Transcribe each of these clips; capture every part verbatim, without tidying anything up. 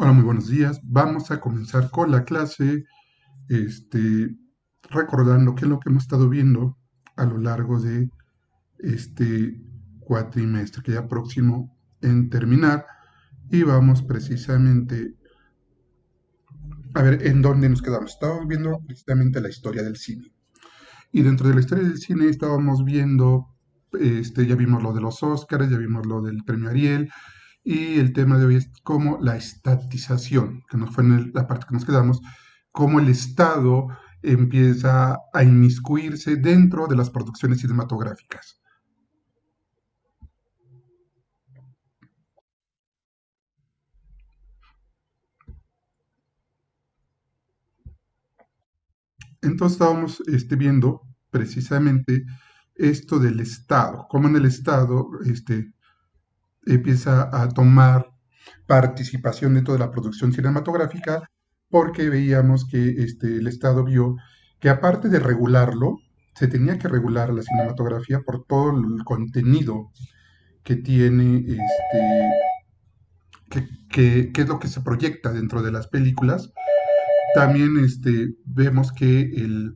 Hola, muy buenos días. Vamos a comenzar con la clase, este, recordando qué es lo que hemos estado viendo a lo largo de este cuatrimestre, que ya próximo en terminar, y vamos precisamente a ver en dónde nos quedamos. Estábamos viendo precisamente la historia del cine. Y dentro de la historia del cine estábamos viendo, este, ya vimos lo de los Óscares, ya vimos lo del premio Ariel, y el tema de hoy es como la estatización, que nos fue en el- la parte que nos quedamos, cómo el Estado empieza a inmiscuirse dentro de las producciones cinematográficas. Entonces estábamos este, viendo precisamente esto del Estado, cómo en el Estado este, empieza a tomar participación dentro de la producción cinematográfica, porque veíamos que este, el Estado vio que aparte de regularlo, se tenía que regular la cinematografía por todo el contenido que tiene, este, que, que, que es lo que se proyecta dentro de las películas. También este, vemos que el,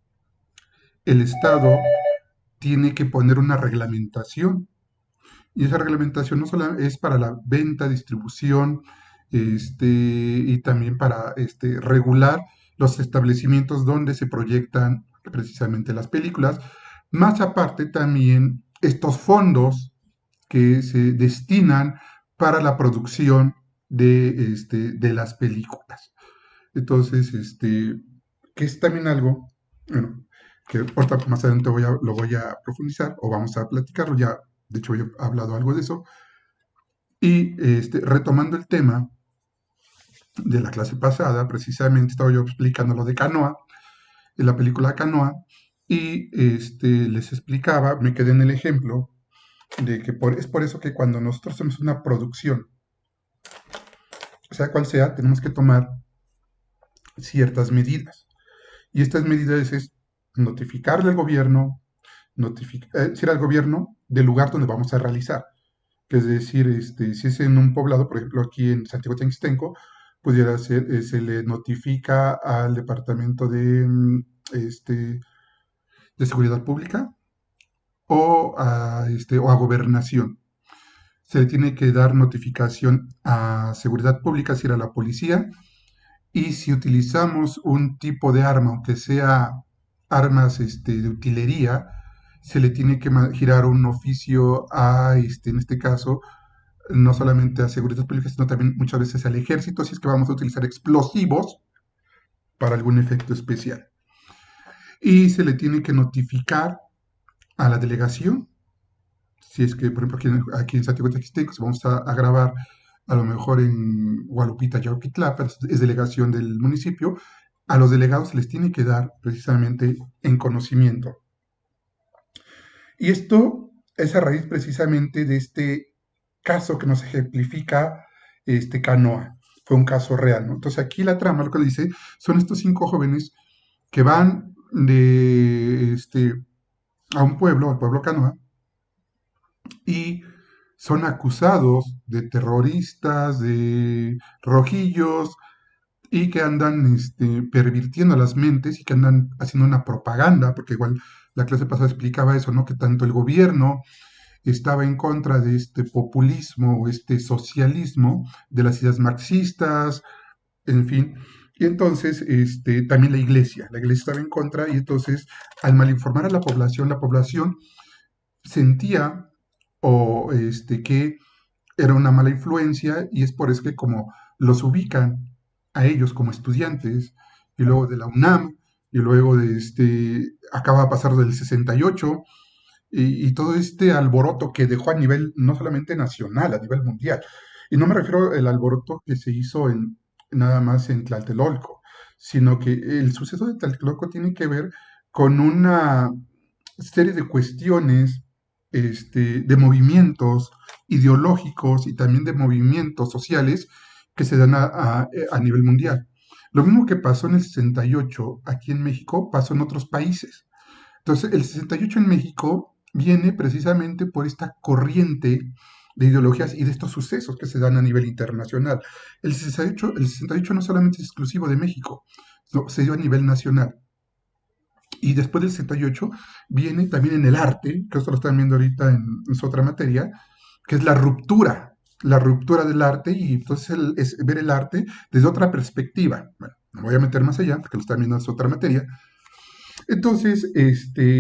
el Estado tiene que poner una reglamentación. Y esa reglamentación no solo es para la venta, distribución, este, y también para este, regular los establecimientos donde se proyectan precisamente las películas, más aparte también estos fondos que se destinan para la producción de, este, de las películas. Entonces, este, que es también algo, bueno, que ahorita más adelante voy a, lo voy a profundizar o vamos a platicarlo, ya de hecho yo he hablado algo de eso, y este, retomando el tema de la clase pasada, precisamente estaba yo explicando lo de Canoa, en la película Canoa, y este, les explicaba, me quedé en el ejemplo, de que por, es por eso que cuando nosotros hacemos una producción, sea cual sea, tenemos que tomar ciertas medidas. Y estas medidas es notificarle al gobierno, notific eh, decir al gobierno del lugar donde vamos a realizar. Que es decir, este, si es en un poblado, por ejemplo, aquí en Santiago Textenco, pudiera ser, eh, se le notifica al Departamento de, mm, este, de Seguridad Pública o a, este, o a Gobernación. Se le tiene que dar notificación a Seguridad Pública, es decir, a la policía, y si utilizamos un tipo de arma, aunque sea armas este, de utilería, se le tiene que girar un oficio a, este, en este caso, no solamente a seguridad pública, sino también muchas veces al ejército, si es que vamos a utilizar explosivos para algún efecto especial. Y se le tiene que notificar a la delegación, si es que, por ejemplo, aquí, en- aquí en Santiago Texteco, si vamos a, a grabar a lo mejor en Gualupita, Yauquitlapa, es, es delegación del municipio, a los delegados se les tiene que dar precisamente en conocimiento. Y esto es a raíz precisamente de este caso que nos ejemplifica este Canoa. Fue un caso real, ¿no? Entonces aquí la trama, lo que dice, son estos cinco jóvenes que van de este, a un pueblo, al pueblo Canoa, y son acusados de terroristas, de rojillos, y que andan este, pervirtiendo las mentes y que andan haciendo una propaganda, porque igual la clase pasada explicaba eso, ¿no? Que tanto el gobierno estaba en contra de este populismo o este socialismo, de las ideas marxistas, en fin. Y entonces, este, también la iglesia, la iglesia estaba en contra y entonces, al malinformar a la población, la población sentía o este, que era una mala influencia y es por eso que como los ubican a ellos como estudiantes y luego de la UNAM y luego de este, acaba de pasar del sesenta y ocho y, y todo este alboroto que dejó a nivel no solamente nacional, a nivel mundial. Y no me refiero al alboroto que se hizo en, nada más en Tlatelolco, sino que el suceso de Tlatelolco tiene que ver con una serie de cuestiones, este, de movimientos ideológicos y también de movimientos sociales que se dan a, a, a nivel mundial. Lo mismo que pasó en el sesenta y ocho aquí en México, pasó en otros países. Entonces, el sesenta y ocho en México viene precisamente por esta corriente de ideologías y de estos sucesos que se dan a nivel internacional. El sesenta y ocho, el sesenta y ocho no solamente es exclusivo de México, no, se dio a nivel nacional. Y después del sesenta y ocho viene también en el arte, que esto lo están viendo ahorita en, en su otra materia, que es la ruptura, la ruptura del arte y entonces el, es ver el arte desde otra perspectiva. Bueno, no me voy a meter más allá porque lo están viendo en su otra materia. Entonces, este,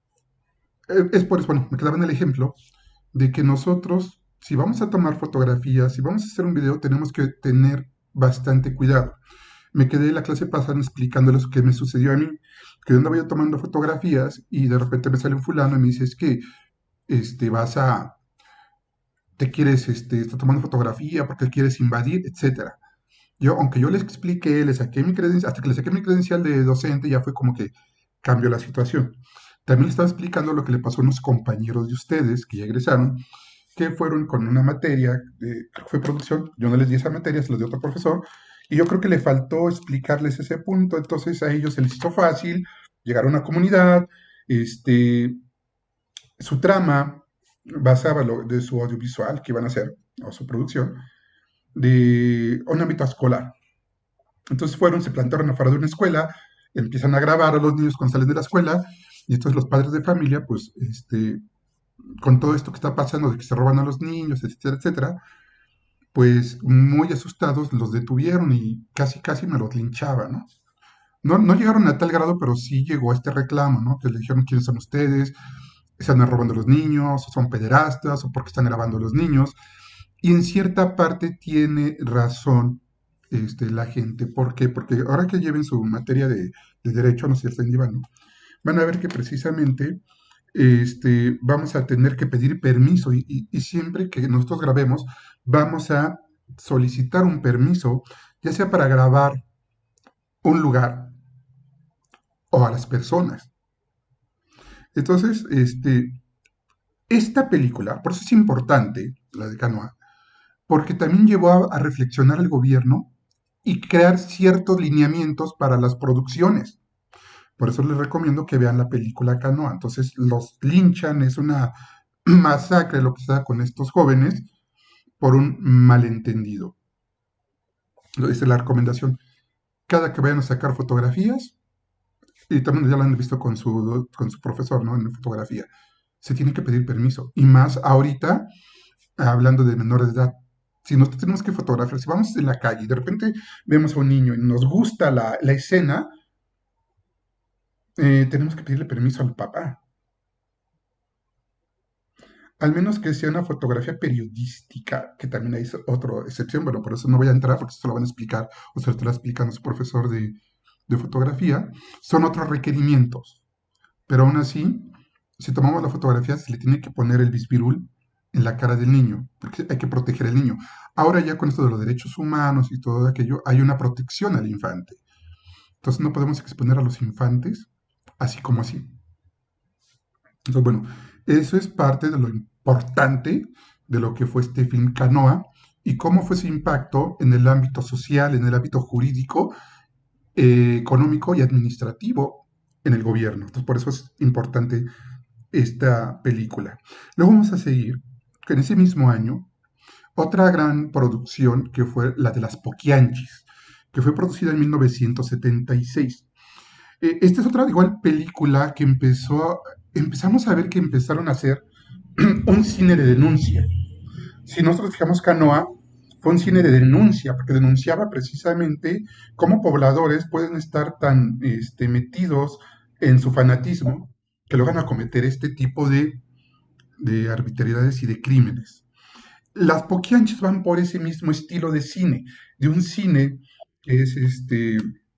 eh, es por eso, bueno, me quedaba en el ejemplo de que nosotros, si vamos a tomar fotografías, si vamos a hacer un video, tenemos que tener bastante cuidado. Me quedé en la clase pasada explicándoles qué me sucedió a mí, que yo andaba yo tomando fotografías y de repente me sale un fulano y me dice, es que este, vas a, te quieres, este, está tomando fotografía porque quieres invadir, etcétera. Yo, aunque yo les expliqué, le saqué mi credencial, hasta que le saqué mi credencial de docente, ya fue como que cambió la situación. También le estaba explicando lo que le pasó a unos compañeros de ustedes que ya egresaron, que fueron con una materia, de, creo que fue producción, yo no les di esa materia, se los dio otro profesor, y yo creo que le faltó explicarles ese punto, entonces a ellos se les hizo fácil llegar a una comunidad, este, su trama basaba lo, de su audiovisual que iban a hacer, o su producción, de un ámbito escolar. Entonces fueron, se plantaron afuera de una escuela, empiezan a grabar a los niños cuando salen de la escuela, y entonces los padres de familia, pues, este, con todo esto que está pasando, de que se roban a los niños, etcétera, etcétera, pues muy asustados los detuvieron y casi, casi me los linchaban, ¿no? No, no llegaron a tal grado, pero sí llegó este reclamo, ¿no? Que le dijeron quiénes son ustedes, están robando a los niños, o son pederastas, o porque están grabando a los niños. Y en cierta parte tiene razón este, la gente. ¿Por qué? Porque ahora que lleven su materia de, de derecho, no sé si la están llevando, van a ver que precisamente este, vamos a tener que pedir permiso y, y, y siempre que nosotros grabemos, vamos a solicitar un permiso, ya sea para grabar un lugar o a las personas. Entonces, este, esta película, por eso es importante, la de Canoa, porque también llevó a, a reflexionar al gobierno y crear ciertos lineamientos para las producciones. Por eso les recomiendo que vean la película Canoa. Entonces los linchan, es una masacre lo que se da con estos jóvenes por un malentendido. Esa es la recomendación. Cada que vayan a sacar fotografías, y también ya lo han visto con su, con su profesor, ¿no? En fotografía, se tiene que pedir permiso. Y más ahorita, hablando de menores de edad. Si nosotros tenemos que fotografiar, si vamos en la calle y de repente vemos a un niño y nos gusta la, la escena, eh, tenemos que pedirle permiso al papá. Al menos que sea una fotografía periodística, que también hay otra excepción, bueno, por eso no voy a entrar, porque esto lo van a explicar, o se lo estará explicando su profesor de, de fotografía, son otros requerimientos. Pero aún así, si tomamos la fotografía, se le tiene que poner el bisbirul en la cara del niño, porque hay que proteger al niño. Ahora ya con esto de los derechos humanos y todo aquello, hay una protección al infante. Entonces no podemos exponer a los infantes así como así. Entonces, bueno, eso es parte de lo importante de lo que fue este film Canoa y cómo fue su impacto en el ámbito social, en el ámbito jurídico, eh, económico y administrativo en el gobierno. Entonces, por eso es importante esta película. Luego vamos a seguir en ese mismo año otra gran producción que fue la de las Poquianchis, que fue producida en mil novecientos setenta y seis. Eh, esta es otra igual película que empezó, empezamos a ver que empezaron a hacer un cine de denuncia. Si nosotros fijamos Canoa, fue un cine de denuncia, porque denunciaba precisamente cómo pobladores pueden estar tan este, metidos en su fanatismo que lo van a cometer este tipo de, de arbitrariedades y de crímenes. Las Poquianchis van por ese mismo estilo de cine, de un cine que es este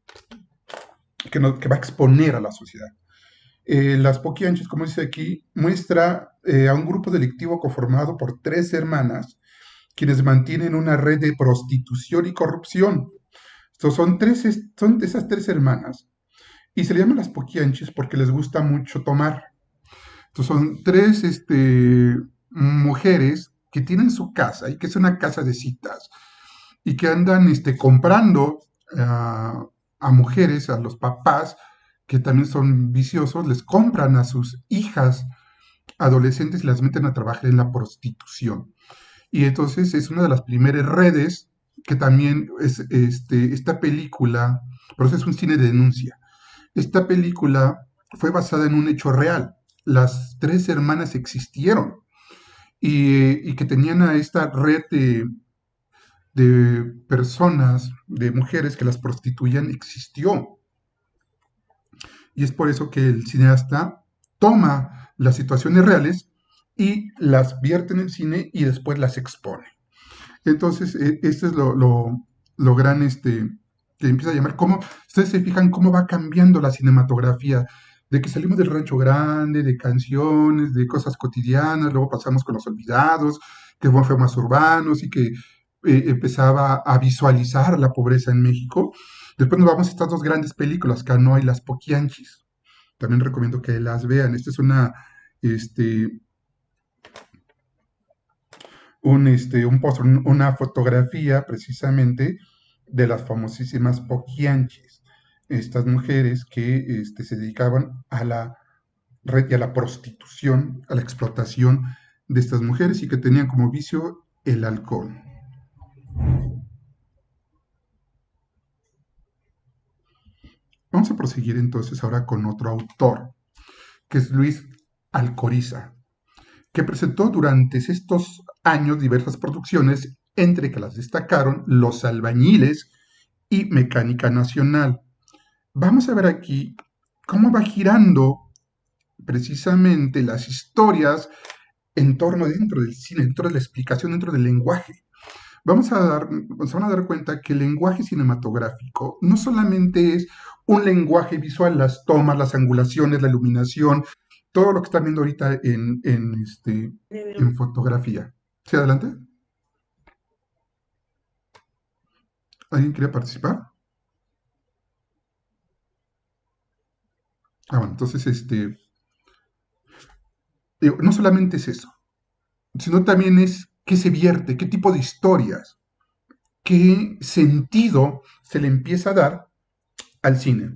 que, no, que va a exponer a la sociedad. Eh, las Poquianchis, como dice aquí, muestra eh, a un grupo delictivo conformado por tres hermanas quienes mantienen una red de prostitución y corrupción. Estos son, tres, son de esas tres hermanas y se le llaman las Poquianchis porque les gusta mucho tomar. Entonces son tres este, mujeres que tienen su casa y que es una casa de citas y que andan este, comprando uh, a mujeres, a los papás que también son viciosos, les compran a sus hijas adolescentes y las meten a trabajar en la prostitución. Y entonces es una de las primeras redes que también es este, esta película, pero eso es un cine de denuncia. Esta película fue basada en un hecho real. Las tres hermanas existieron y, y que tenían a esta red de, de personas, de mujeres que las prostituían, existió. Y es por eso que el cineasta toma las situaciones reales y las vierte en el cine y después las expone. Entonces, eh, este es lo, lo, lo gran este, que empieza a llamar. Cómo, ustedes se fijan cómo va cambiando la cinematografía, de que salimos del rancho grande, de canciones, de cosas cotidianas, luego pasamos con los olvidados, que fue más urbanos y que eh, empezaba a visualizar la pobreza en México. Después nos vamos a estas dos grandes películas, Canoa y Las Poquianchis. También recomiendo que las vean. Esta es una, este, un, este, un post, una fotografía precisamente de las famosísimas Poquianchis, estas mujeres que este, se dedicaban a la red y a la prostitución, a la explotación de estas mujeres y que tenían como vicio el alcohol. Vamos a proseguir entonces ahora con otro autor, que es Luis Alcoriza, que presentó durante estos años diversas producciones, entre que las destacaron Los Albañiles y Mecánica Nacional. Vamos a ver aquí cómo va girando precisamente las historias en torno dentro del cine, dentro de la explicación, dentro del lenguaje. Vamos a dar, se van a dar cuenta que el lenguaje cinematográfico no solamente es un lenguaje visual, las tomas, las angulaciones, la iluminación, todo lo que están viendo ahorita en, en, este, en fotografía. ¿Sí, adelante? ¿Alguien quiere participar? Ah, bueno, entonces, este, digo, no solamente es eso, sino también es qué se vierte, qué tipo de historias, qué sentido se le empieza a dar al cine.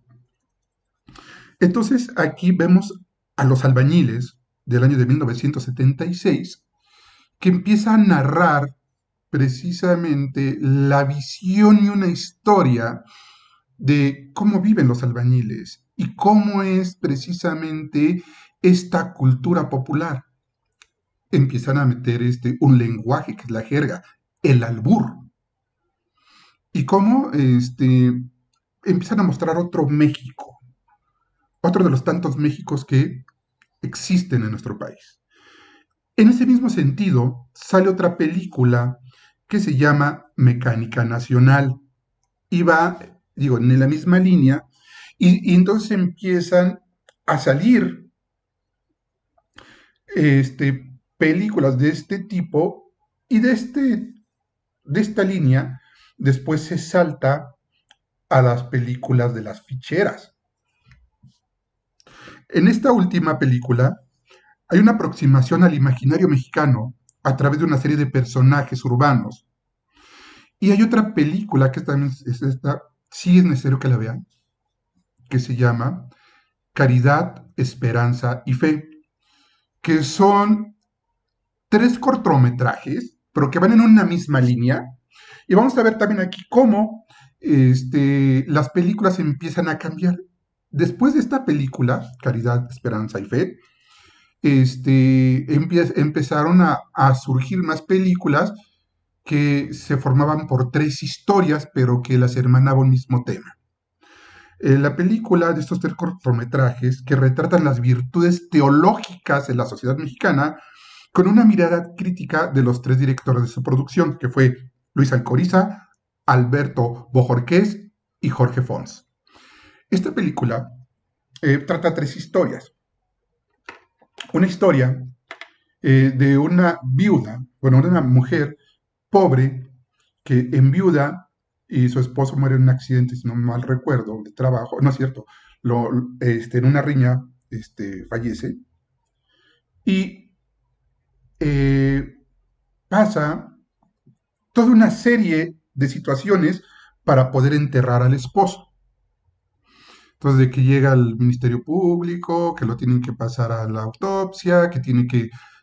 Entonces, aquí vemos a los albañiles del año de mil novecientos setenta y seis, que empieza a narrar precisamente la visión y una historia de cómo viven los albañiles y cómo es precisamente esta cultura popular. Empiezan a meter este, un lenguaje que es la jerga, el albur, y cómo este, empiezan a mostrar otro México, otro de los tantos Méxicos que existen en nuestro país. En ese mismo sentido, sale otra película que se llama Mecánica Nacional y va, digo, en la misma línea, y, y entonces empiezan a salir este, películas de este tipo y de, este, de esta línea después se salta a las películas de las ficheras. En esta última película hay una aproximación al imaginario mexicano a través de una serie de personajes urbanos. Y hay otra película que también es esta, sí es necesario que la vean, que se llama Caridad, Esperanza y Fe, que son tres cortometrajes, pero que van en una misma línea. Y vamos a ver también aquí cómo este, las películas empiezan a cambiar. Después de esta película, Caridad, Esperanza y Fe, este, empie- empezaron a, a surgir más películas que se formaban por tres historias, pero que las hermanaba un mismo tema. Eh, la película de estos tres cortometrajes que retratan las virtudes teológicas de la sociedad mexicana con una mirada crítica de los tres directores de su producción, que fue Luis Alcoriza, Alberto Bojorqués y Jorge Fons. Esta película eh, trata tres historias. Una historia eh, de una viuda, bueno, una mujer pobre que enviuda y su esposo muere en un accidente, si no mal recuerdo, de trabajo, no es cierto, lo, este, en una riña este, fallece y eh, pasa toda una serie de situaciones para poder enterrar al esposo. Entonces, de que llega al Ministerio Público, que lo tienen que pasar a la autopsia, que tiene que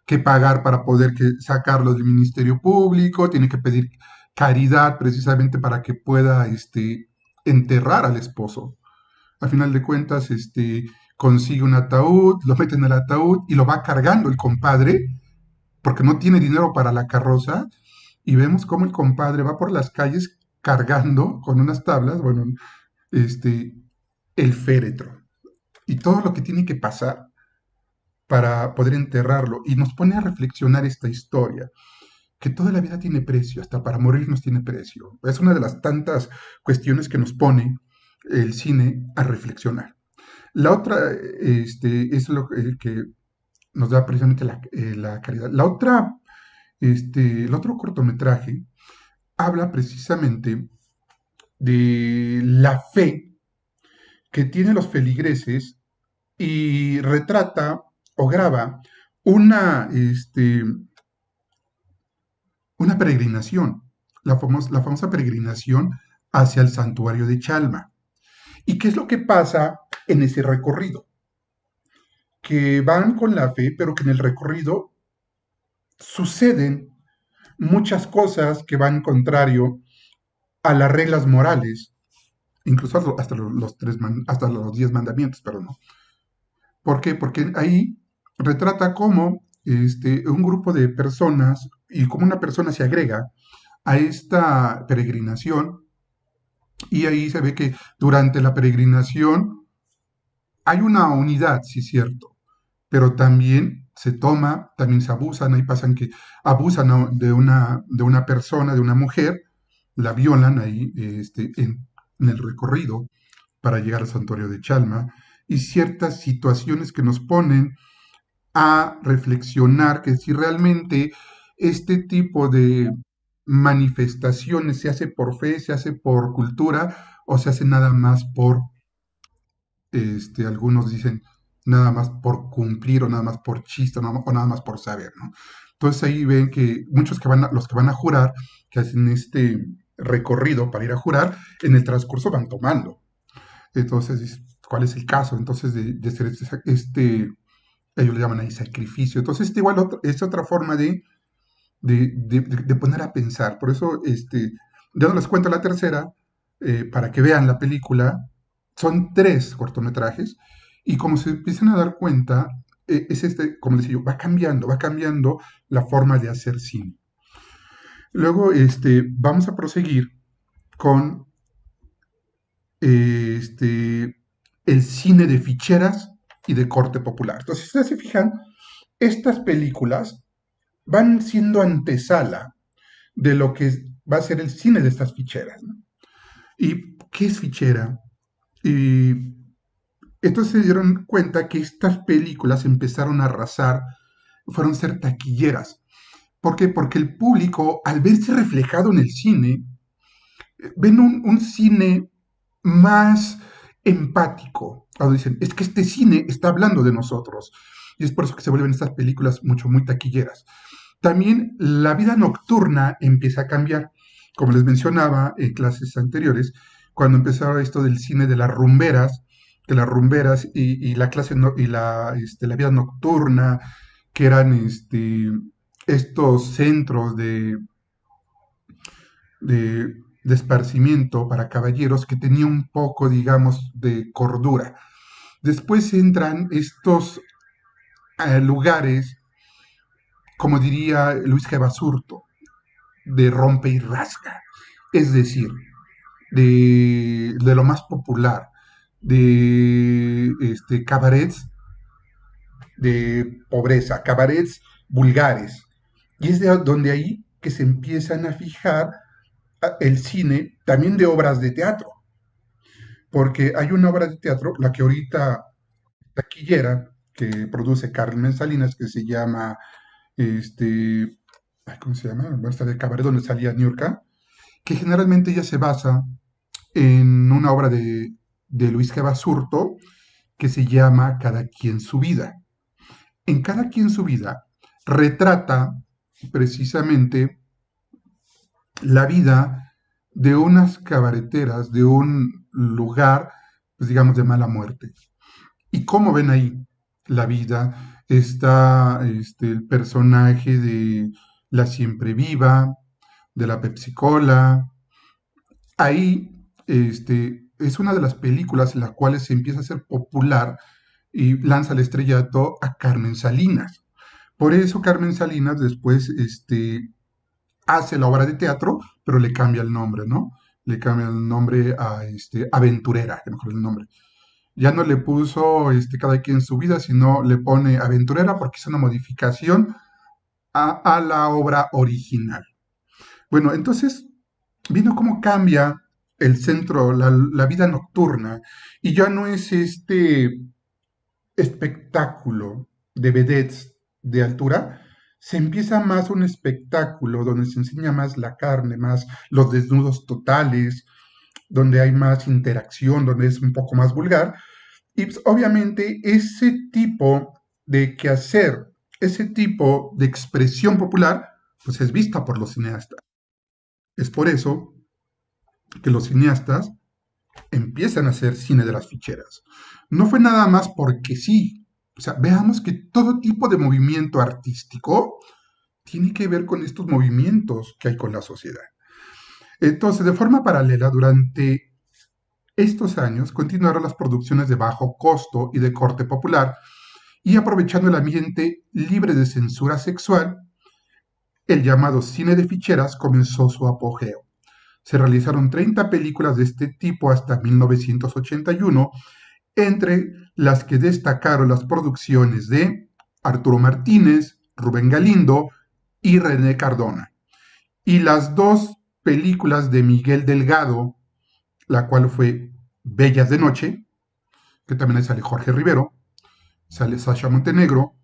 que pagar para poder que, sacarlo del Ministerio Público, tiene que pedir caridad precisamente para que pueda este, enterrar al esposo. Al final de cuentas, este, consigue un ataúd, lo mete en el ataúd y lo va cargando el compadre, porque no tiene dinero para la carroza, y vemos cómo el compadre va por las calles cargando con unas tablas, bueno, este, el féretro y todo lo que tiene que pasar para poder enterrarlo. Y nos pone a reflexionar esta historia, que toda la vida tiene precio, hasta para morirnos tiene precio. Es una de las tantas cuestiones que nos pone el cine a reflexionar. La otra este, es lo que, que nos da precisamente la, eh, la caridad. La otra, este, el otro cortometraje habla precisamente de la fe que tienen los feligreses y retrata o graba una, este, una peregrinación, la, famos- la famosa peregrinación hacia el santuario de Chalma. ¿Y qué es lo que pasa en ese recorrido? Que van con la fe, pero que en el recorrido suceden muchas cosas que van contrario a las reglas morales, incluso hasta los, los tres man- hasta los diez mandamientos, perdón. ¿No? ¿Por qué? Porque ahí retrata cómo este, un grupo de personas y cómo una persona se agrega a esta peregrinación, y ahí se ve que durante la peregrinación hay una unidad, sí es cierto, pero también se toma, también se abusan, ahí pasan que abusan a- de una, de una persona, de una mujer, la violan ahí este, en, en el recorrido para llegar al santuario de Chalma, y ciertas situaciones que nos ponen a reflexionar que si realmente este tipo de manifestaciones se hace por fe, se hace por cultura o se hace nada más por, este, algunos dicen, nada más por cumplir o nada más por chiste o nada, o nada más por saber, ¿no? Entonces ahí ven que muchos que van a, los que van a jurar, que hacen este recorrido para ir a jurar, en el transcurso van tomando. Entonces, ¿cuál es el caso? Entonces, de, de hacer este, este, ellos le llaman ahí sacrificio. Entonces, este igual otro- es otra forma de, de, de- de poner a pensar. Por eso, este, ya no les cuento la tercera, eh, para que vean la película. Son tres cortometrajes y como se empiezan a dar cuenta, eh, es este, como les digo, va cambiando, va cambiando la forma de hacer cine. Luego, este, vamos a proseguir con eh, este, el cine de ficheras y de corte popular. Entonces, si ustedes se fijan, estas películas van siendo antesala de lo que va a ser el cine de estas ficheras. ¿No? ¿Y qué es fichera? Y entonces se dieron cuenta que estas películas empezaron a arrasar, fueron ser taquilleras. ¿Por qué? Porque el público, al verse reflejado en el cine, ven un, un cine más empático. Cuando dicen, es que este cine está hablando de nosotros. Y es por eso que se vuelven estas películas mucho, muy taquilleras. También la vida nocturna empieza a cambiar. Como les mencionaba en clases anteriores, cuando empezaba esto del cine de las rumberas, que las rumberas y, y la clase no, y la, este, la vida nocturna, que eran este, estos centros de, de, de esparcimiento para caballeros que tenía un poco, digamos, de cordura. Después entran estos eh, lugares, como diría Luis G. Basurto, de rompe y rasga, es decir, de, de lo más popular, de este, cabarets de pobreza, cabarets vulgares. Y es de donde ahí que se empiezan a fijar el cine también de obras de teatro, porque hay una obra de teatro, la que ahorita taquillera, que produce Carmen Salinas, que se llama, este, ¿cómo se llama? Bueno, esta de cabaret donde salía Niurka, que generalmente ya se basa en una obra de, de Luis G. Basurto que se llama Cada quien su vida. En Cada quien su vida retrata precisamente la vida de unas cabareteras, de un lugar, pues digamos, de mala muerte. ¿Y cómo ven ahí la vida? está este, el personaje de La Siempre Viva, de la Pepsi Cola. Ahí este, es una de las películas en las cuales se empieza a hacer popular y lanza el estrellato a Carmen Salinas. Por eso Carmen Salinas después este, hace la obra de teatro, pero le cambia el nombre, ¿no? Le cambia el nombre a este, Aventurera, que mejor el nombre. Ya no le puso este, cada quien su vida, sino le pone Aventurera porque es una modificación a, a la obra original. Bueno, entonces, viendo cómo cambia el centro, la, la vida nocturna, y ya no es este espectáculo de vedettes de altura, se empieza más un espectáculo donde se enseña más la carne, más los desnudos totales, donde hay más interacción, donde es un poco más vulgar. Y pues, obviamente ese tipo de quehacer, ese tipo de expresión popular, pues es vista por los cineastas. Es por eso que los cineastas empiezan a hacer cine de las ficheras. No fue nada más porque sí. O sea, veamos que todo tipo de movimiento artístico tiene que ver con estos movimientos que hay con la sociedad. Entonces, de forma paralela, durante estos años continuaron las producciones de bajo costo y de corte popular, y aprovechando el ambiente libre de censura sexual, el llamado cine de ficheras comenzó su apogeo. Se realizaron treinta películas de este tipo hasta mil novecientos ochenta y uno, entre las que destacaron las producciones de Arturo Martínez, Rubén Galindo y René Cardona, y las dos películas de Miguel Delgado, la cual fue Bellas de Noche, que también sale Jorge Rivero, sale Sasha Montenegro,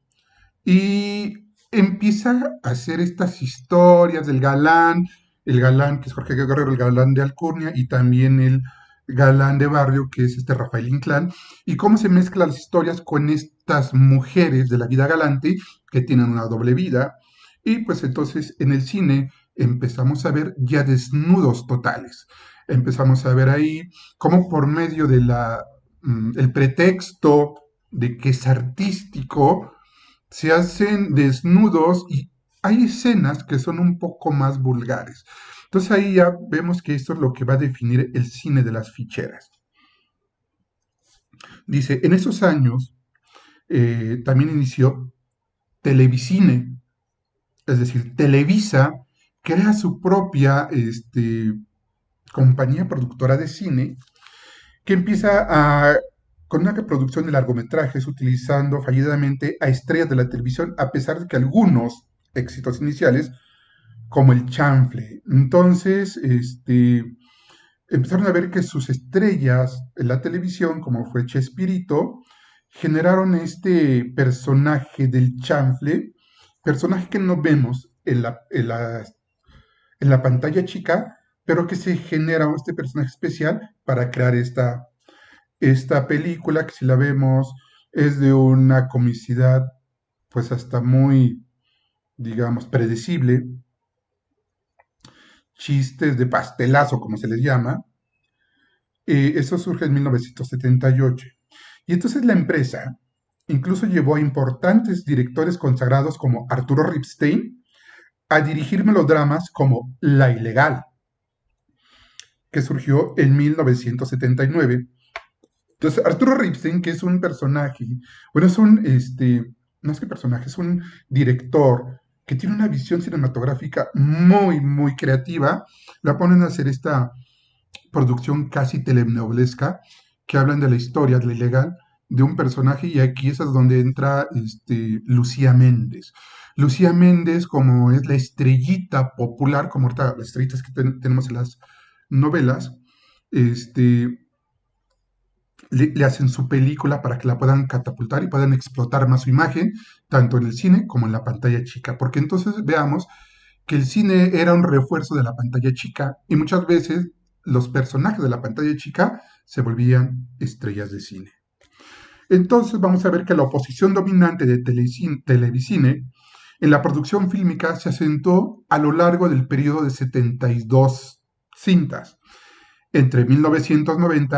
y empieza a hacer estas historias del galán, el galán que es Jorge Guerrero, el galán de Alcurnia, y también el galán de barrio que es este Rafael Inclán, y cómo se mezclan las historias con estas mujeres de la vida galante que tienen una doble vida, y pues entonces en el cine empezamos a ver ya desnudos totales. Empezamos a ver ahí cómo por medio de la mm, el pretexto de que es artístico, se hacen desnudos y hay escenas que son un poco más vulgares. Entonces ahí ya vemos que esto es lo que va a definir el cine de las ficheras. Dice, en esos años eh, también inició Televisine, es decir, Televisa crea su propia este, compañía productora de cine que empieza a, con una producción de largometrajes utilizando fallidamente a estrellas de la televisión, a pesar de que algunos éxitos iniciales, como el chanfle. Entonces, este, empezaron a ver que sus estrellas en la televisión, como fue Chespirito, generaron este personaje del chanfle, personaje que no vemos en la, en la, en la pantalla chica, pero que se genera este personaje especial para crear esta esta película, que si la vemos es de una comicidad pues hasta muy, digamos, predecible, chistes de pastelazo, como se les llama. Eh, eso surge en mil novecientos setenta y ocho. Y entonces la empresa incluso llevó a importantes directores consagrados como Arturo Ripstein a dirigir melodramas como La Ilegal, que surgió en mil novecientos setenta y nueve. Entonces, Arturo Ripstein, que es un personaje, bueno, es un, este, no es que personaje, es un director que tiene una visión cinematográfica muy, muy creativa, la ponen a hacer esta producción casi telenovelesca, que hablan de la historia, de la ilegal, de un personaje, y aquí es donde entra este, Lucía Méndez. Lucía Méndez, como es la estrellita popular, como ahorita las estrellitas que ten- tenemos en las novelas, este, le, le, hacen su película para que la puedan catapultar y puedan explotar más su imagen, tanto en el cine como en la pantalla chica. Porque entonces veamos que el cine era un refuerzo de la pantalla chica y muchas veces los personajes de la pantalla chica se volvían estrellas de cine. Entonces vamos a ver que la oposición dominante de telecine, Televisine en la producción fílmica se asentó a lo largo del periodo de setenta y dos cintas, entre mil novecientos noventa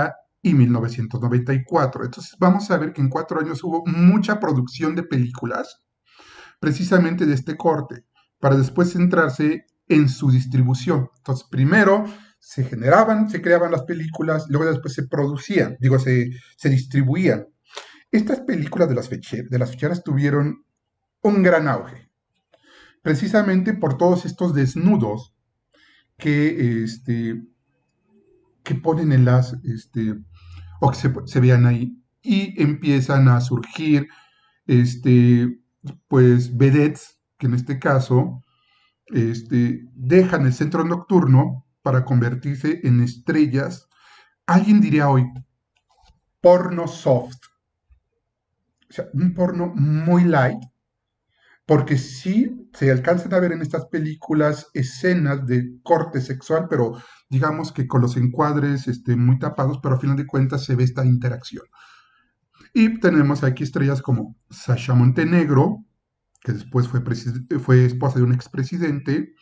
y mil novecientos noventa y cuatro. Entonces vamos a ver que en cuatro años hubo mucha producción de películas precisamente de este corte, para después centrarse en su distribución. Entonces, primero se generaban, se creaban las películas, luego después se producían, digo, se, se distribuían. Estas películas de las, fecher, de las ficheras tuvieron un gran auge, precisamente por todos estos desnudos que, este, que ponen en las, este, o que se, se vean ahí, y empiezan a surgir, este, pues, vedettes, que en este caso este, dejan el centro nocturno para convertirse en estrellas, alguien diría hoy, porno soft, o sea, un porno muy light, porque sí se alcanzan a ver en estas películas escenas de corte sexual, pero digamos que con los encuadres este, muy tapados, pero a final de cuentas se ve esta interacción. Y tenemos aquí estrellas como Sasha Montenegro, que después fue, fue esposa de un expresidente,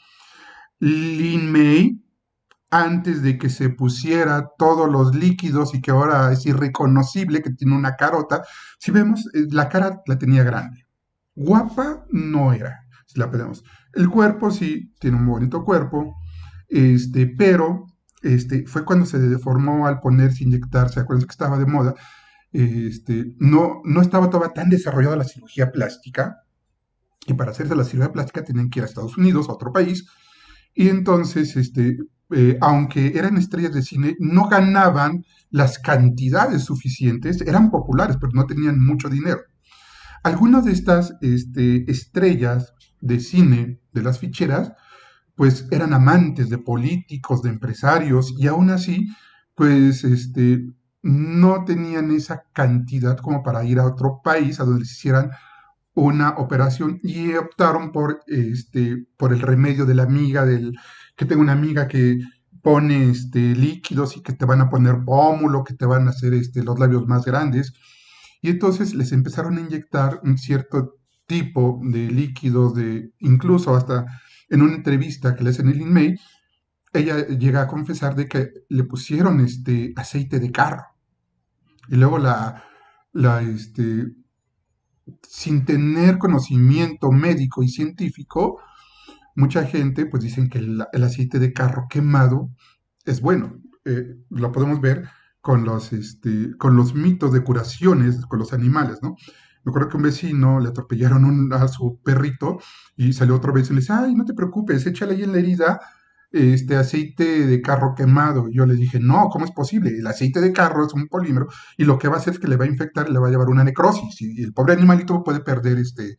Lin May, antes de que se pusiera todos los líquidos y que ahora es irreconocible, que tiene una carota. Si vemos, eh, la cara la tenía grande. Guapa no era, si la pedimos. El cuerpo sí, tiene un bonito cuerpo, este, pero este, fue cuando se deformó al ponerse, inyectarse, acuérdense que estaba de moda, este, no, no estaba todavía tan desarrollada la cirugía plástica, y para hacerse la cirugía plástica tenían que ir a Estados Unidos, a otro país, y entonces, este, eh, aunque eran estrellas de cine, no ganaban las cantidades suficientes, eran populares, pero no tenían mucho dinero. Algunas de estas este, estrellas de cine, de las ficheras, pues eran amantes de políticos, de empresarios, y aún así, pues este, no tenían esa cantidad como para ir a otro país a donde les hicieran una operación y optaron por, este, por el remedio de la amiga, del, que tengo una amiga que pone este, líquidos y que te van a poner pómulo, que te van a hacer este, los labios más grandes. Y entonces les empezaron a inyectar un cierto tipo de líquidos, de, incluso hasta en una entrevista que le hacen el May, ella llega a confesar de que le pusieron este aceite de carro. Y luego la, la este, sin tener conocimiento médico y científico, mucha gente pues dicen que el, el aceite de carro quemado es bueno. Eh, lo podemos ver con los, este, con los mitos de curaciones con los animales, ¿no? Me acuerdo que un vecino le atropellaron un, a su perrito y salió otro vecino y le dice, ay, no te preocupes, échale ahí en la herida este aceite de carro quemado. Y yo le dije, no, ¿cómo es posible? El aceite de carro es un polímero y lo que va a hacer es que le va a infectar y le va a llevar una necrosis. Y el pobre animalito puede perder este,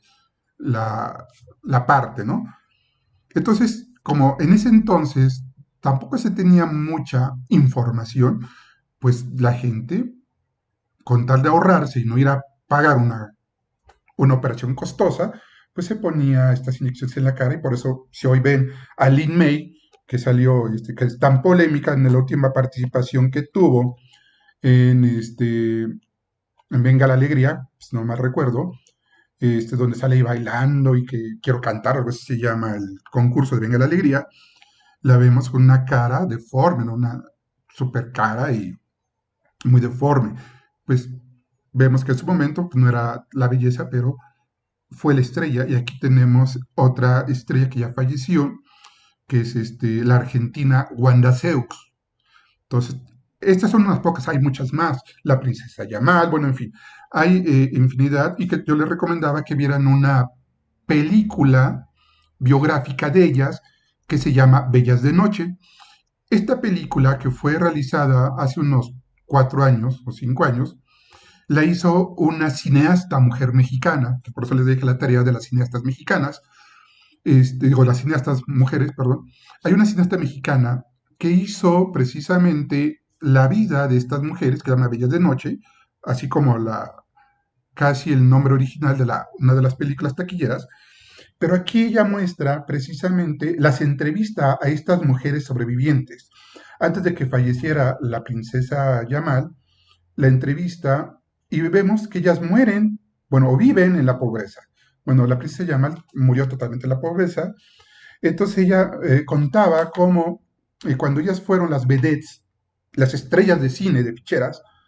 la, la parte, ¿no? Entonces, como en ese entonces tampoco se tenía mucha información, pues la gente, con tal de ahorrarse y no ir a pagar una, una operación costosa, pues se ponía estas inyecciones en la cara y por eso si hoy ven a Lin May, que salió, este, que es tan polémica en la última participación que tuvo en, este, en Venga la Alegría, pues no más recuerdo, este, donde sale ahí bailando y que quiero cantar, algo así se llama el concurso de Venga la Alegría, la vemos con una cara deforme, ¿no? Una super cara y muy deforme. Pues vemos que en su momento pues, no era la belleza, pero fue la estrella. Y aquí tenemos otra estrella que ya falleció, que es este, la argentina Wanda Seux. Entonces, estas son unas pocas, hay muchas más. La princesa Yamal, bueno, en fin, hay eh, infinidad y que yo les recomendaba que vieran una película biográfica de ellas que se llama Bellas de Noche. Esta película, que fue realizada hace unos cuatro años o cinco años, la hizo una cineasta mujer mexicana, que por eso les dije la tarea de las cineastas mexicanas, este, digo, las cineastas mujeres, perdón. Hay una cineasta mexicana que hizo precisamente la vida de estas mujeres, que eran las Bellas de Noche, así como la, casi el nombre original de la, una de las películas taquilleras, pero aquí ella muestra precisamente las entrevistas a estas mujeres sobrevivientes. Antes de que falleciera la princesa Yamal, la entrevista y vemos que ellas mueren, bueno, o viven en la pobreza. Bueno, la princesa Yamal murió totalmente en la pobreza. Entonces ella eh, contaba cómo eh, cuando ellas fueron las vedettes, las estrellas de cine, de ficheras,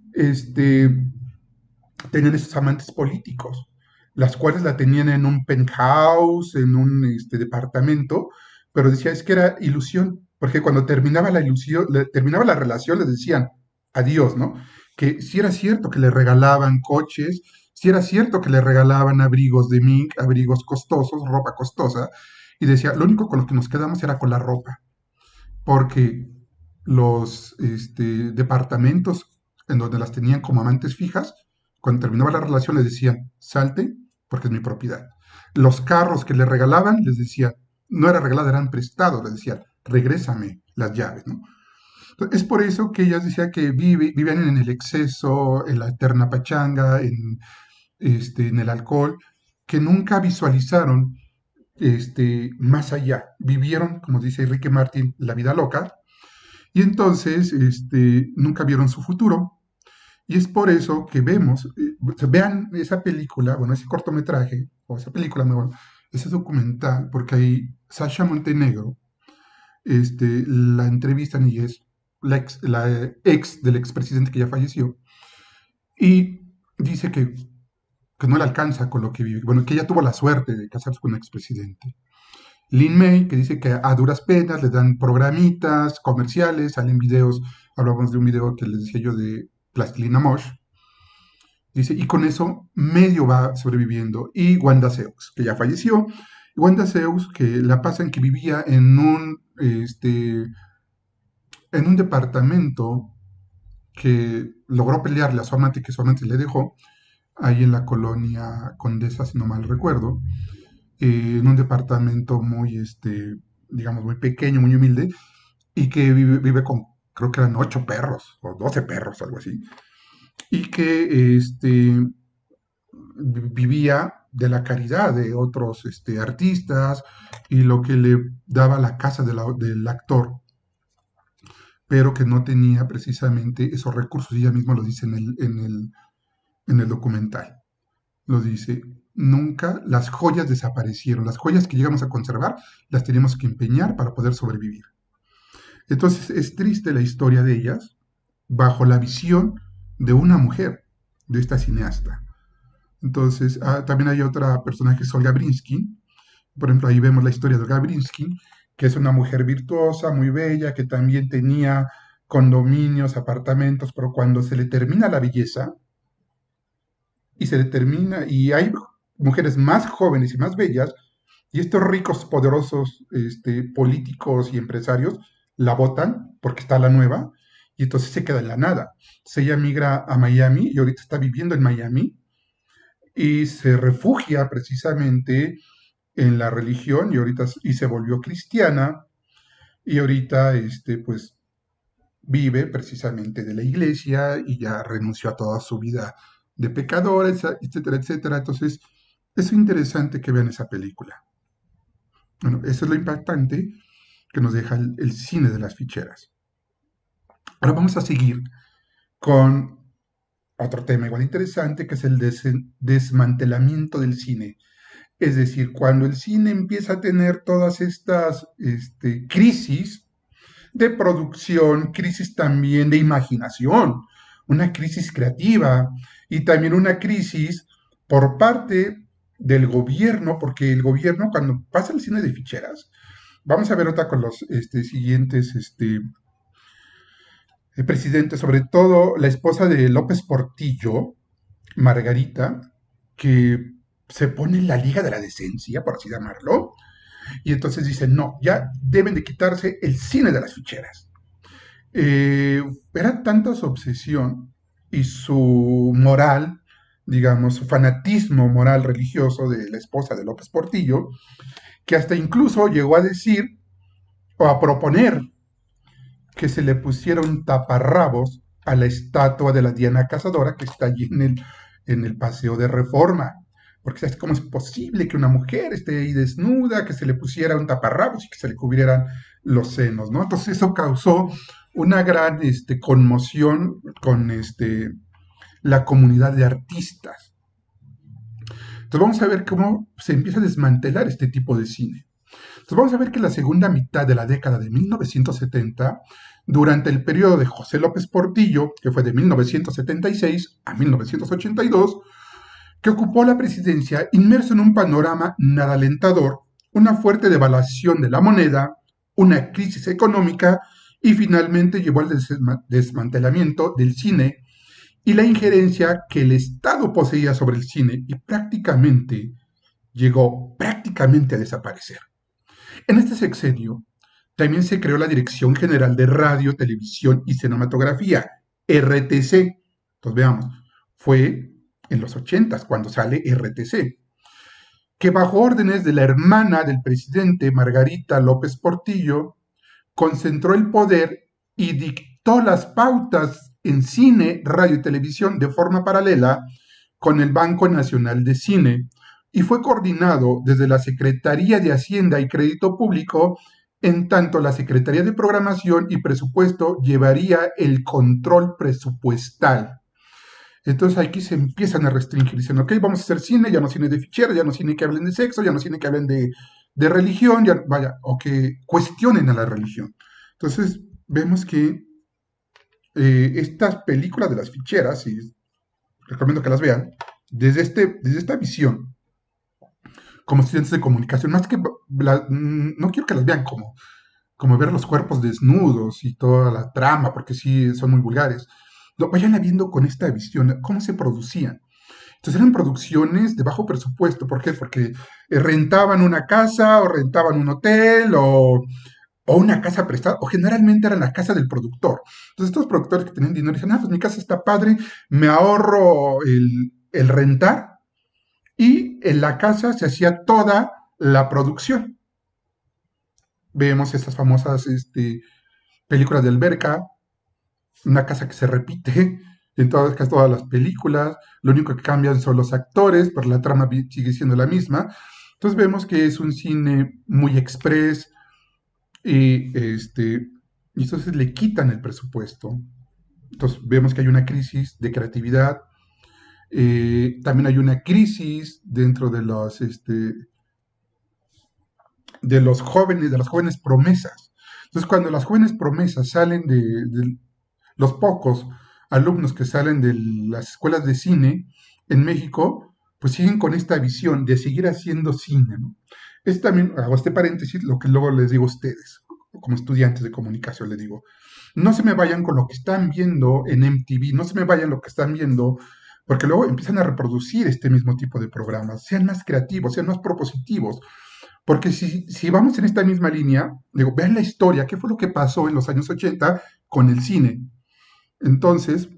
este, tenían esos amantes políticos, las cuales la tenían en un penthouse, en un este, departamento, pero decía, es que era ilusión, porque cuando terminaba la ilusión, le- terminaba la relación, les decían adiós, ¿no? Que si era cierto que le regalaban coches, si era cierto que le regalaban abrigos de mink, abrigos costosos, ropa costosa, y decía, lo único con lo que nos quedamos era con la ropa, porque los este, departamentos en donde las tenían como amantes fijas, cuando terminaba la relación les decían, salte porque es mi propiedad. Los carros que le regalaban les decían, no era regalado, eran prestados, les decían, regrésame las llaves, ¿no? Entonces, es por eso que ellas decían que vive, vivían en el exceso, en la eterna pachanga, en, este, en el alcohol, que nunca visualizaron este, más allá. Vivieron, como dice Enrique Martín, la vida loca, y entonces este, nunca vieron su futuro. Y es por eso que vemos, eh, vean esa película, bueno, ese cortometraje, o esa película, mejor, ese documental, porque ahí Sasha Montenegro este, la entrevistan y es la ex, la ex del expresidente que ya falleció, y dice que, que no le alcanza con lo que vive, bueno, que ella tuvo la suerte de casarse con un expresidente. Lin May, que dice que a duras penas le dan programitas, comerciales, salen videos, hablábamos de un video que les decía yo de Plastilina Mosh, dice, y con eso medio va sobreviviendo. Y Wanda Zeus, que ya falleció, y Wanda Zeus, que la pasa en que vivía en un, este, en un departamento que logró pelearle a su amante, que su amante le dejó, ahí en la colonia Condesa, si no mal recuerdo, eh, en un departamento muy, este, digamos, muy pequeño, muy humilde, y que vive, vive con, creo que eran ocho perros, o doce perros, algo así, y que este, vivía de la caridad de otros este, artistas y lo que le daba la casa de la, del actor, pero que no tenía precisamente esos recursos, y ella misma lo dice en el, en el, en el documental. Lo dice, nunca las joyas desaparecieron, las joyas que llegamos a conservar las tenemos que empeñar para poder sobrevivir. Entonces es triste la historia de ellas bajo la visión de una mujer, de esta cineasta. Entonces ah, también hay otra personaje, Olga Brinsky. Por ejemplo, ahí vemos la historia de Olga Brinsky, que es una mujer virtuosa, muy bella, que también tenía condominios, apartamentos, pero cuando se le termina la belleza, y se determina, y hay mujeres más jóvenes y más bellas, y estos ricos, poderosos este, políticos y empresarios la votan porque está la nueva, y entonces se queda en la nada. Entonces ella migra a Miami y ahorita está viviendo en Miami y se refugia precisamente en la religión y ahorita y se volvió cristiana y ahorita este pues vive precisamente de la iglesia y ya renunció a toda su vida de pecadores, etcétera, etcétera. Entonces, es interesante que vean esa película. Bueno, eso es lo impactante que nos deja el, el cine de las ficheras. Ahora vamos a seguir con otro tema igual interesante, que es el des desmantelamiento del cine. Es decir, cuando el cine empieza a tener todas estas este, crisis de producción, crisis también de imaginación, una crisis creativa y también una crisis por parte del gobierno, porque el gobierno cuando pasa el cine de ficheras, vamos a ver otra con los este, siguientes este, eh, presidentes, sobre todo la esposa de López Portillo, Margarita, que se pone en la liga de la decencia, por así llamarlo, y entonces dicen, no, ya deben de quitarse el cine de las ficheras. Eh, era tanta su obsesión y su moral, digamos, su fanatismo moral religioso de la esposa de López Portillo, que hasta incluso llegó a decir o a proponer que se le pusiera un taparrabos a la estatua de la Diana Cazadora que está allí en el, en el Paseo de Reforma. Porque ¿sabes cómo es posible que una mujer esté ahí desnuda, que se le pusiera un taparrabos y que se le cubrieran los senos, ¿no? Entonces eso causó una gran este, conmoción con este, la comunidad de artistas. Entonces vamos a ver cómo se empieza a desmantelar este tipo de cine. Entonces vamos a ver que la segunda mitad de la década de mil novecientos setenta durante el periodo de José López Portillo, que fue de mil novecientos setenta y seis a mil novecientos ochenta y dos, que ocupó la presidencia inmerso en un panorama nada alentador, una fuerte devaluación de la moneda, una crisis económica y finalmente llevó al desmantelamiento del cine y la injerencia que el Estado poseía sobre el cine y prácticamente llegó prácticamente a desaparecer. En este sexenio también se creó la Dirección General de Radio, Televisión y Cinematografía, R T C. Entonces veamos, fue en los ochentas cuando sale R T C, que bajo órdenes de la hermana del presidente Margarita López Portillo, concentró el poder y dictó las pautas en cine, radio y televisión de forma paralela con el Banco Nacional de Cine y fue coordinado desde la Secretaría de Hacienda y Crédito Público, en tanto la Secretaría de Programación y Presupuesto llevaría el control presupuestal. Entonces aquí se empiezan a restringir, dicen, ok, vamos a hacer cine, ya no cine de fichera, ya no cine que hablen de sexo, ya no cine que hablen de, de religión, ya, vaya, o que cuestionen a la religión. Entonces vemos que eh, estas películas de las ficheras, y recomiendo que las vean, desde, este, desde esta visión, como estudiantes de comunicación, más que, la, no quiero que las vean como, como ver los cuerpos desnudos y toda la trama, porque sí son muy vulgares. No, vayan viendo con esta visión, cómo se producían. Entonces eran producciones de bajo presupuesto. ¿Por qué? Porque eh, rentaban una casa o rentaban un hotel o, o una casa prestada, o generalmente era la casa del productor. Entonces estos productores que tenían dinero dicen, ah, pues mi casa está padre, me ahorro el, el rentar y en la casa se hacía toda la producción. Vemos esas famosas este, películas de alberca, una casa que se repite en todas, casi todas las películas, lo único que cambian son los actores, pero la trama sigue siendo la misma. Entonces vemos que es un cine muy express y, este, y entonces le quitan el presupuesto. Entonces vemos que hay una crisis de creatividad, eh, también hay una crisis dentro de los, este, de los jóvenes, de las jóvenes promesas. Entonces cuando las jóvenes promesas salen de, de los pocos alumnos que salen de las escuelas de cine en México, pues siguen con esta visión de seguir haciendo cine, ¿no? Es también, hago este paréntesis, lo que luego les digo a ustedes, como estudiantes de comunicación, les digo, no se me vayan con lo que están viendo en M T V, no se me vayan lo que están viendo, porque luego empiezan a reproducir este mismo tipo de programas, sean más creativos, sean más propositivos, porque si, si vamos en esta misma línea, digo, vean la historia, qué fue lo que pasó en los años ochenta con el cine. Entonces,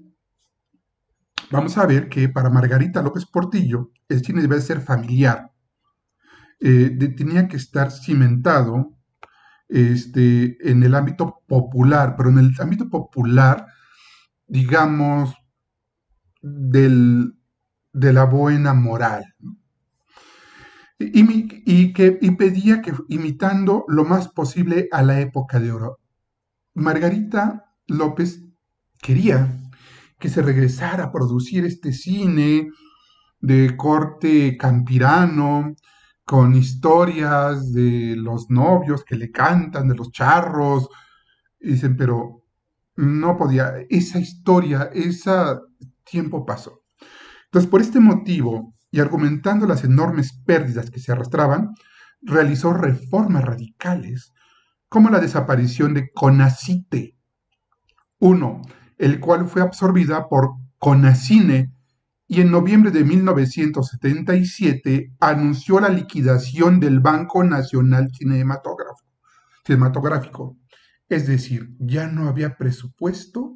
vamos a ver que para Margarita López Portillo, el cine debe ser familiar. Eh, de, tenía que estar cimentado este, en el ámbito popular, pero en el ámbito popular, digamos, del, de la buena moral. ¿No? Y, y, que, y pedía que imitando lo más posible a la época de oro. Margarita López quería que se regresara a producir este cine de corte campirano, con historias de los novios que le cantan, de los charros. Y dicen, pero no podía, esa historia, ese tiempo pasó. Entonces, por este motivo, y argumentando las enormes pérdidas que se arrastraban, realizó reformas radicales, como la desaparición de CONACITE, uno, el cual fue absorbida por CONACINE, y en noviembre de mil novecientos setenta y siete anunció la liquidación del Banco Nacional Cinematográfico. Cinematográfico. Es decir, ya no había presupuesto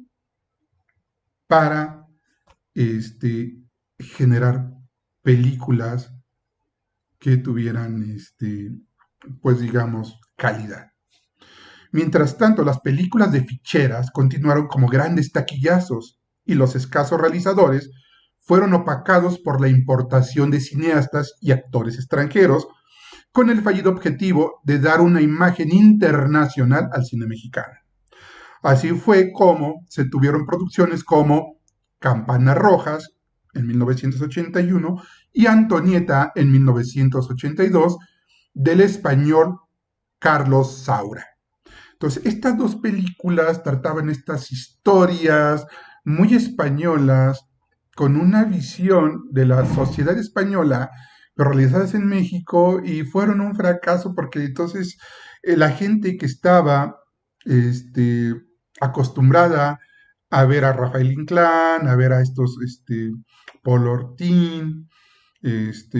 para este, generar películas que tuvieran, este, pues digamos, calidad. Mientras tanto, las películas de ficheras continuaron como grandes taquillazos y los escasos realizadores fueron opacados por la importación de cineastas y actores extranjeros, con el fallido objetivo de dar una imagen internacional al cine mexicano. Así fue como se tuvieron producciones como Campanas Rojas en mil novecientos ochenta y uno y Antonieta en mil novecientos ochenta y dos del español Carlos Saura. Entonces, estas dos películas trataban estas historias muy españolas, con una visión de la sociedad española, pero realizadas en México, y fueron un fracaso porque entonces eh, la gente que estaba este, acostumbrada a ver a Rafael Inclán, a ver a estos, este, Paul Ortín, este,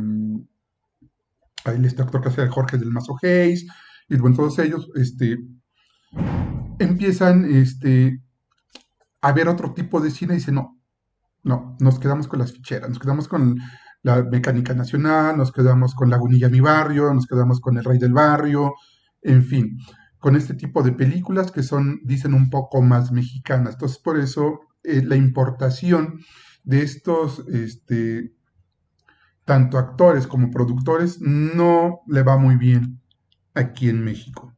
a este actor que hacía Jorge del Mazo Hayes, y bueno, todos ellos, este, empiezan, este, a ver otro tipo de cine y dicen, no, no, nos quedamos con las ficheras, nos quedamos con la Mecánica Nacional, nos quedamos con Lagunilla Mi Barrio, nos quedamos con El Rey del Barrio, en fin, con este tipo de películas que son, dicen, un poco más mexicanas. Entonces, por eso eh, la importación de estos, este, tanto actores como productores, no le va muy bien aquí en México.